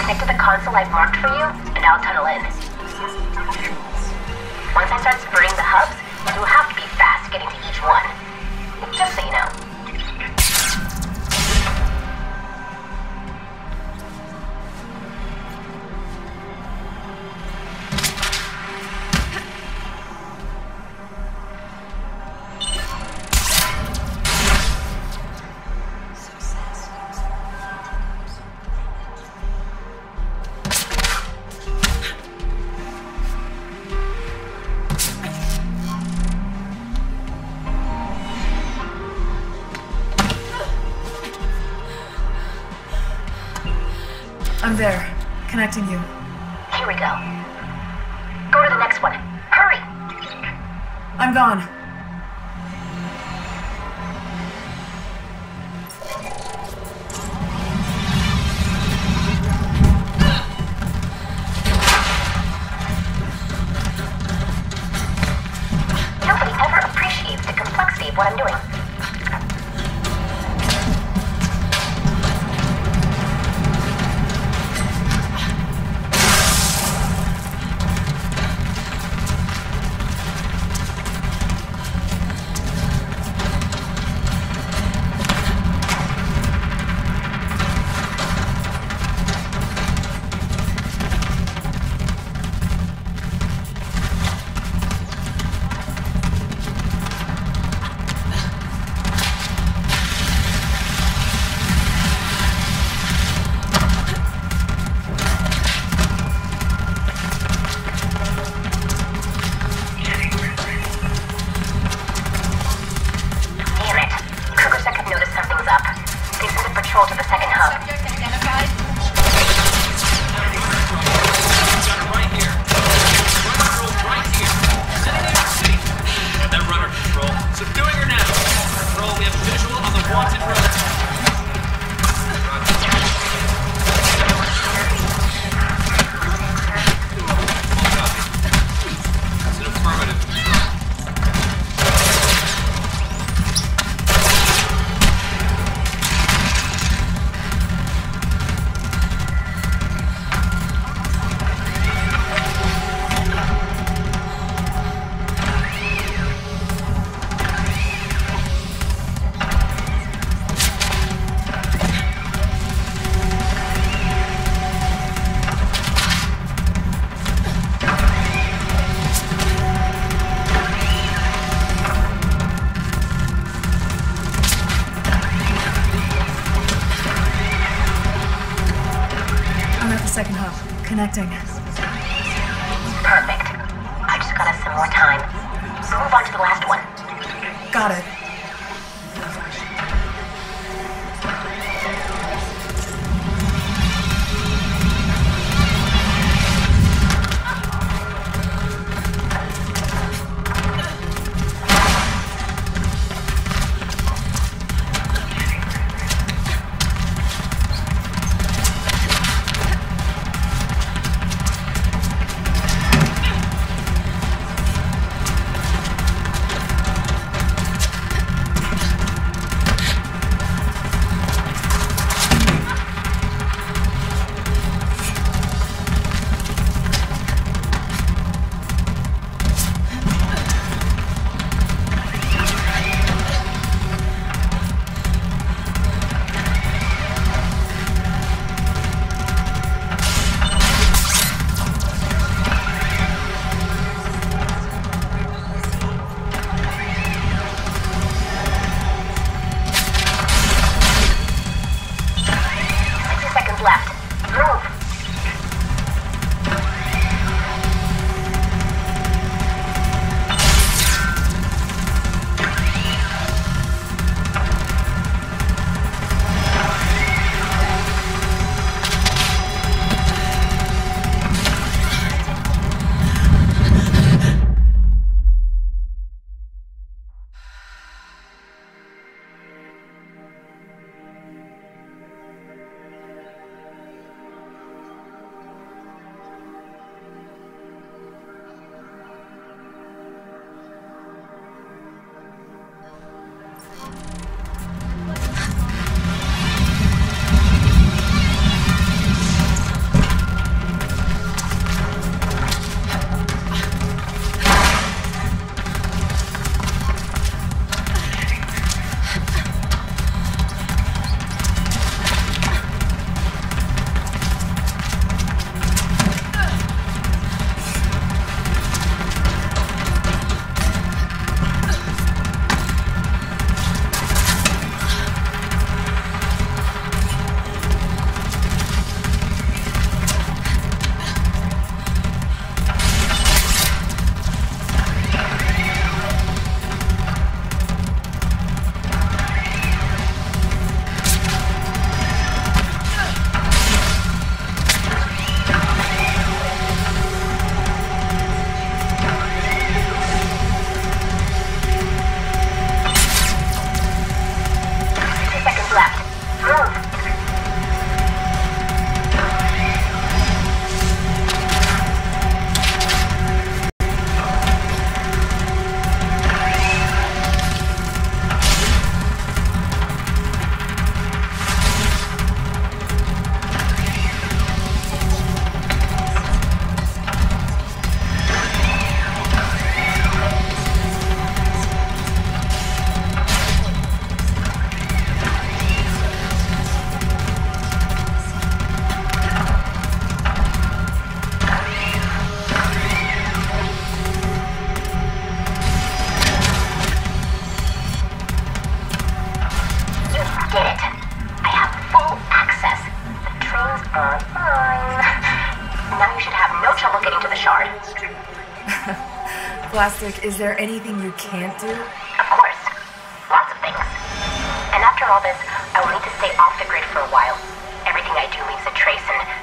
Connect to the console I've marked for you, and I'll tunnel in. Once I start spurring the hubs, you'll have to be fast getting to each one. Just so you know. I'm there. Connecting you. Here we go. Go to the next one. Hurry! I'm gone. Nobody ever appreciates the complexity of what I'm doing. Patrol to the second hub. Subject identified. Got it right here. Runner patrol right here. Sitting in the city. And that runner patrol. Subduing her now. Patrol, we have visual on the wanted runner. That's an affirmative. Second hub. Connecting. Perfect. I just got us some more time. Move on to the last one. Got it. Fine. Now you should have no trouble getting to the shard. Plastic, is there anything you can't do? Of course. Lots of things. And after all this, I will need to stay off the grid for a while. Everything I do leaves a trace, and